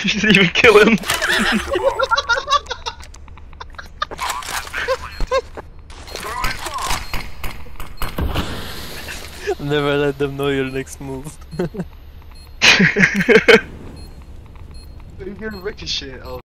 You didn't even kill him. Never let them know your next move. You're gonna ricochet. Oh.